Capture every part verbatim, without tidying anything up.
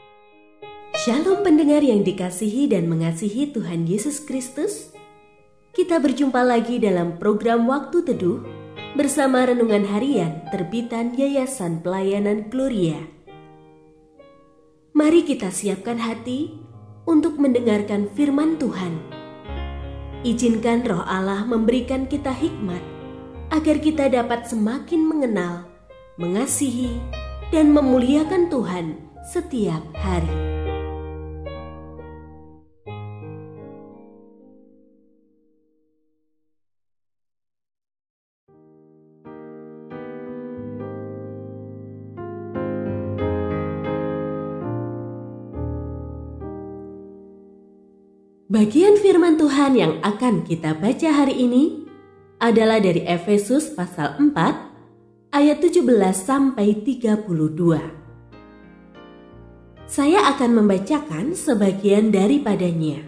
Shalom pendengar yang dikasihi dan mengasihi Tuhan Yesus Kristus. Kita berjumpa lagi dalam program Waktu Teduh bersama Renungan Harian terbitan Yayasan Pelayanan Gloria. Mari kita siapkan hati untuk mendengarkan firman Tuhan. Izinkan Roh Allah memberikan kita hikmat agar kita dapat semakin mengenal, mengasihi, dan memuliakan Tuhan setiap hari. Bagian firman Tuhan yang akan kita baca hari ini adalah dari Efesus pasal empat ayat tujuh belas sampai tiga puluh dua. Saya akan membacakan sebagian daripadanya.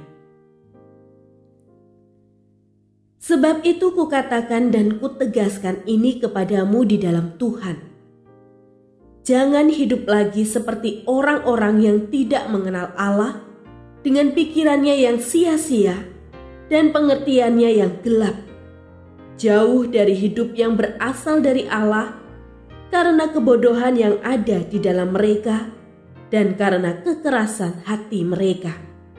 Sebab itu kukatakan dan kutegaskan ini kepadamu di dalam Tuhan. Jangan hidup lagi seperti orang-orang yang tidak mengenal Allah, dengan pikirannya yang sia-sia dan pengertiannya yang gelap, jauh dari hidup yang berasal dari Allah karena kebodohan yang ada di dalam mereka dan karena kekerasan hati mereka.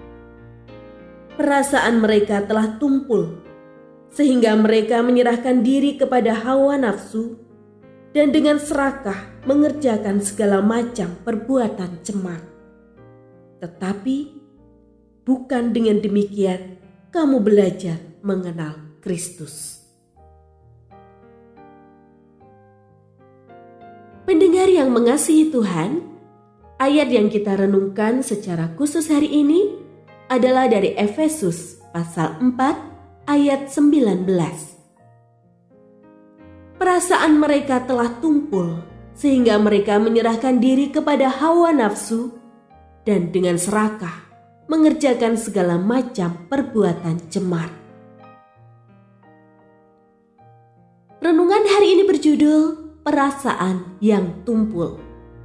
Perasaan mereka telah tumpul sehingga mereka menyerahkan diri kepada hawa nafsu dan dengan serakah mengerjakan segala macam perbuatan cemar. Tetapi bukan dengan demikian kamu belajar mengenal Kristus. Pendengar yang mengasihi Tuhan, ayat yang kita renungkan secara khusus hari ini adalah dari Efesus pasal empat ayat sembilan belas. Perasaan mereka telah tumpul sehingga mereka menyerahkan diri kepada hawa nafsu dan dengan serakah mengerjakan segala macam perbuatan cemar. Renungan hari ini berjudul Perasaan yang Tumpul.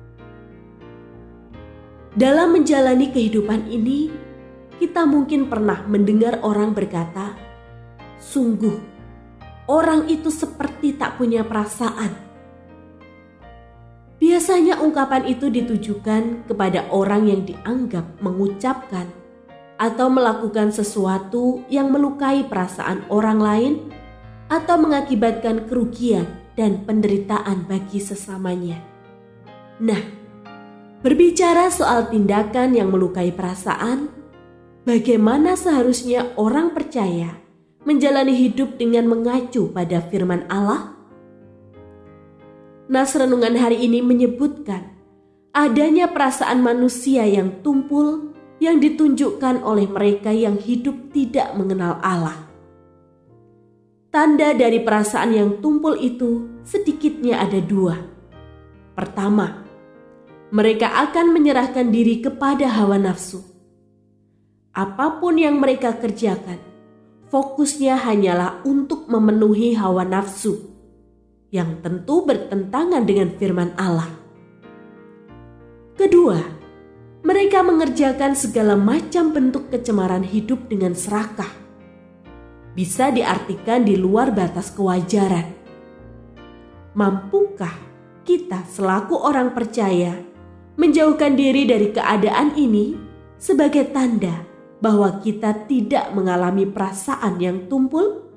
Dalam menjalani kehidupan ini, kita mungkin pernah mendengar orang berkata, "Sungguh, orang itu seperti tak punya perasaan." Biasanya ungkapan itu ditujukan kepada orang yang dianggap mengucapkan atau melakukan sesuatu yang melukai perasaan orang lain atau mengakibatkan kerugian dan penderitaan bagi sesamanya. Nah, berbicara soal tindakan yang melukai perasaan, bagaimana seharusnya orang percaya menjalani hidup dengan mengacu pada firman Allah? Nas renungan hari ini menyebutkan adanya perasaan manusia yang tumpul yang ditunjukkan oleh mereka yang hidup tidak mengenal Allah. Tanda dari perasaan yang tumpul itu sedikitnya ada dua. Pertama, mereka akan menyerahkan diri kepada hawa nafsu. Apapun yang mereka kerjakan, fokusnya hanyalah untuk memenuhi hawa nafsu, yang tentu bertentangan dengan firman Allah. Kedua, mereka mengerjakan segala macam bentuk kecemaran hidup dengan serakah. Bisa diartikan di luar batas kewajaran. Mampukah kita selaku orang percaya menjauhkan diri dari keadaan ini sebagai tanda bahwa kita tidak mengalami perasaan yang tumpul?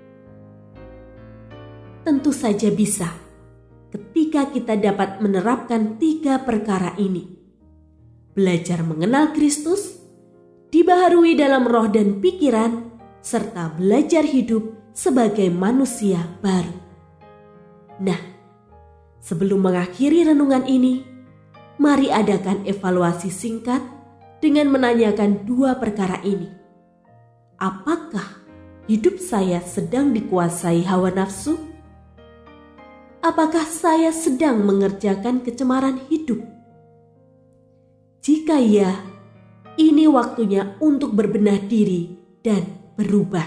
Tentu saja bisa, ketika kita dapat menerapkan tiga perkara ini. Belajar mengenal Kristus, dibaharui dalam roh dan pikiran, serta belajar hidup sebagai manusia baru. Nah, sebelum mengakhiri renungan ini, mari adakan evaluasi singkat dengan menanyakan dua perkara ini. Apakah hidup saya sedang dikuasai hawa nafsu? Apakah saya sedang mengerjakan kecemaran hidup? Jika ya, ini waktunya untuk berbenah diri dan berubah.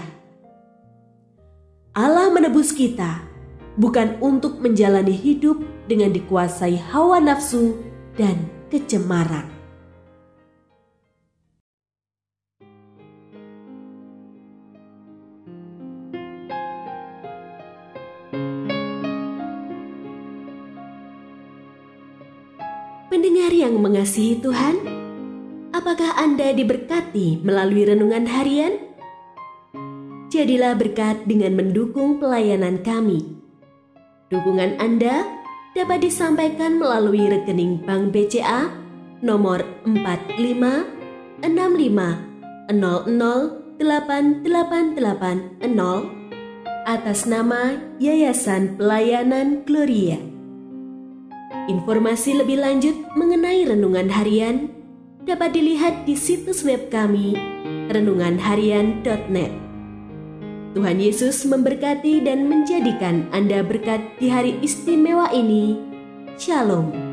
Allah menebus kita bukan untuk menjalani hidup dengan dikuasai hawa nafsu dan kecemaran. Pendengar yang mengasihi Tuhan, apakah Anda diberkati melalui renungan harian? Jadilah berkat dengan mendukung pelayanan kami. Dukungan Anda dapat disampaikan melalui rekening Bank B C A nomor empat lima enam lima nol nol delapan delapan delapan nol atas nama Yayasan Pelayanan Gloria. Informasi lebih lanjut mengenai renungan harian dapat dilihat di situs web kami renungan harian titik net. Tuhan Yesus memberkati dan menjadikan Anda berkat di hari istimewa ini. Shalom.